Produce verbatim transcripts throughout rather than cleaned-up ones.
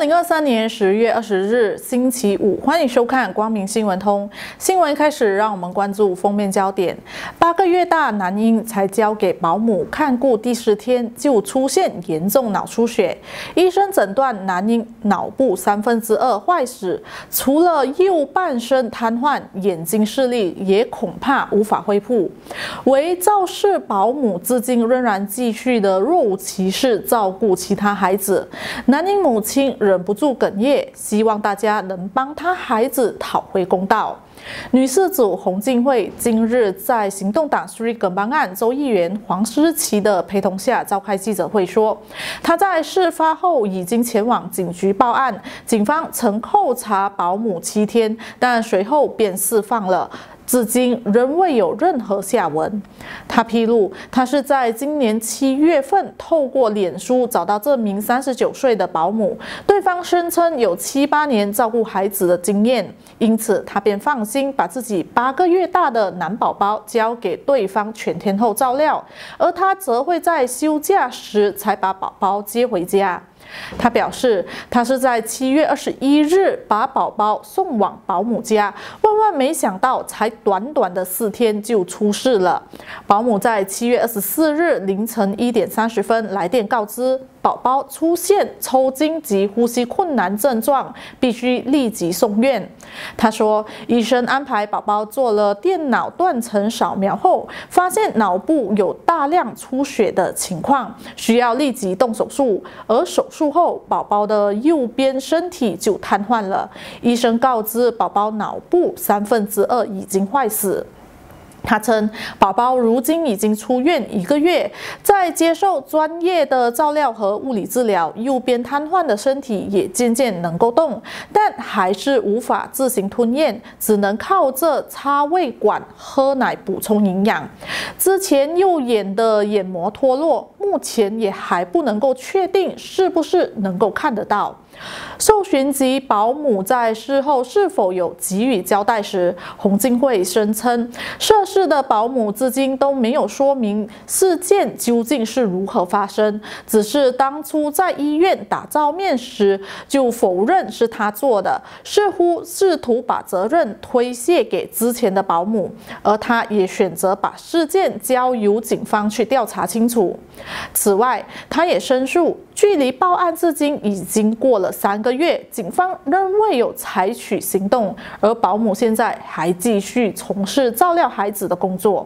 零二三年十月二十日，星期五，欢迎收看光明新闻通。新闻开始，让我们关注封面焦点：八个月大男婴才交给保姆看顾第十天，就出现严重脑出血，医生诊断男婴脑部三分之二坏死，除了右半身瘫痪，眼睛视力也恐怕无法恢复。为肇事保姆至今仍然继续的若无其事照顾其他孩子，男婴母亲忍不住哽咽，希望大家能帮他孩子讨回公道。女事主洪敬惠今日在行动党 Sri Kembang 案州议员黄诗琪的陪同下召开记者会，说她在事发后已经前往警局报案，警方曾扣查保姆七天，但随后便释放了。至今仍未有任何下文。他披露，他是在今年七月份透过脸书找到这名三十九岁的保姆，对方声称有七八年照顾孩子的经验，因此他便放心把自己八个月大的男宝宝交给对方全天候照料，而他则会在休假时才把宝宝接回家。他表示，他是在七月二十一日把宝宝送往保姆家，万万没想到，才短短的四天就出事了。保姆在七月二十四日凌晨一点三十分来电告知，宝宝出现抽筋及呼吸困难症状，必须立即送院。他说，医生安排宝宝做了电脑断层扫描后，发现脑部有大量出血的情况，需要立即动手术，而手术后，宝宝的右边身体就瘫痪了。医生告知，宝宝脑部三分之二已经坏死。他称，宝宝如今已经出院一个月，在接受专业的照料和物理治疗，右边瘫痪的身体也渐渐能够动，但还是无法自行吞咽，只能靠着插胃管喝奶补充营养。之前右眼的眼膜脱落，目前也还不能够确定是不是能够看得到。受询及保姆在事后是否有给予交代时，洪敬惠声称，涉事的保姆至今都没有说明事件究竟是如何发生，只是当初在医院打照面时就否认是他做的，似乎试图把责任推卸给之前的保姆，而他也选择把事件交由警方去调查清楚。此外，他也申诉，距离报案至今已经过了三个月，警方仍未有采取行动，而保姆现在还继续从事照料孩子的工作。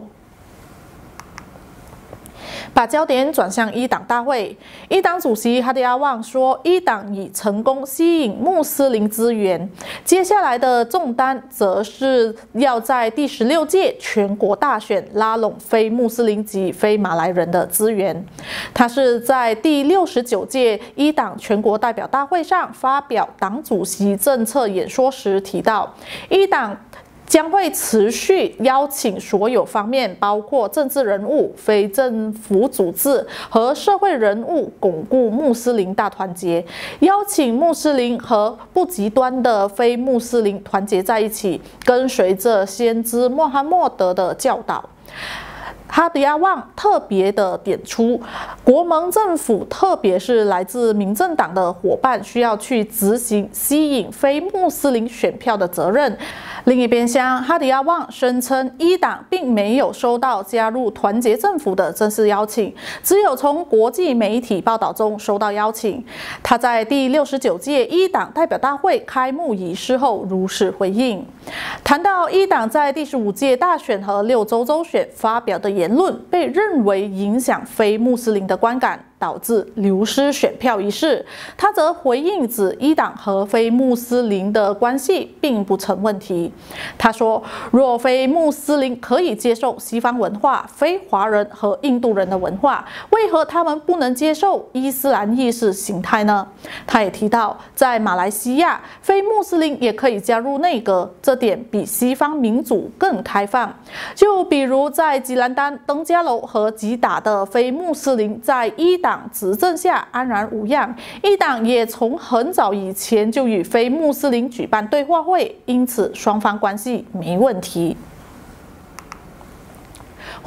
把焦点转向伊党大会，伊党主席哈迪亚旺说，伊党已成功吸引穆斯林资源，接下来的重担则是要在第十六届全国大选拉拢非穆斯林及非马来人的资源。他是在第六十九届伊党全国代表大会上发表党主席政策演说时提到，伊党将会持续邀请所有方面，包括政治人物、非政府组织和社会人物，巩固穆斯林大团结，邀请穆斯林和不极端的非穆斯林团结在一起，跟随着先知穆罕默德的教导。哈迪亚旺特别的点出，国盟政府，特别是来自民政党的伙伴，需要去执行吸引非穆斯林选票的责任。另一边厢，哈迪亚旺声称，伊党并没有收到加入团结政府的正式邀请，只有从国际媒体报道中收到邀请。他在第六十九届伊党代表大会开幕仪式后如实回应，谈到伊党在第十五届大选和六州州选发表的言论被认为影响非穆斯林的观感，导致流失选票一事，他则回应指伊党和非穆斯林的关系并不成问题。他说，若非穆斯林可以接受西方文化、非华人和印度人的文化，为何他们不能接受伊斯兰意识形态呢？他也提到，在马来西亚，非穆斯林也可以加入内阁，这点比西方民主更开放。就比如在吉兰丹、登嘉楼和吉打的非穆斯林在伊党执政下安然无恙，伊党也从很早以前就与非穆斯林举办对话会，因此双方关系没问题。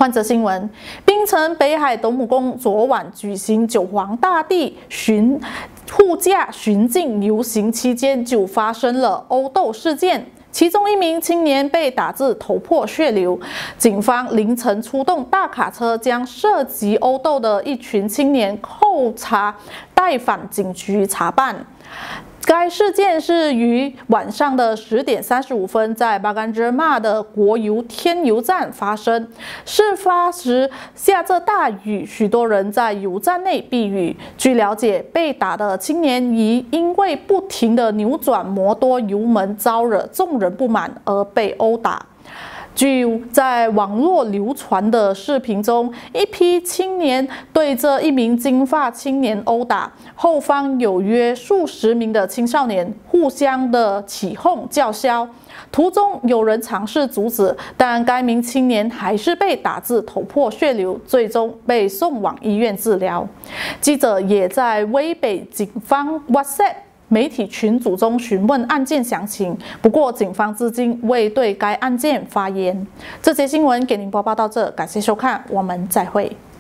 换则新闻，槟城北海斗母宫昨晚举行九皇大帝巡护驾巡境游行期间，就发生了殴斗事件。 其中一名青年被打至头破血流，警方凌晨出动大卡车，将涉及殴斗的一群青年扣查带返警局查办。 该事件是于晚上的十点三十五分，在巴干芝骂的国油天油站发生。事发时下着大雨，许多人在油站内避雨。据了解，被打的青年疑因为不停地扭转摩托油门，招惹众人不满而被殴打。 据在网络流传的视频中，一批青年对着一名金发青年殴打，后方有约数十名的青少年互相的起哄叫嚣。途中有人尝试阻止，但该名青年还是被打至头破血流，最终被送往医院治疗。记者也在威北警方 WhatsApp 媒体群组中询问案件详情，不过警方至今未对该案件发言。这节新闻给您播报到这，感谢收看，我们再会。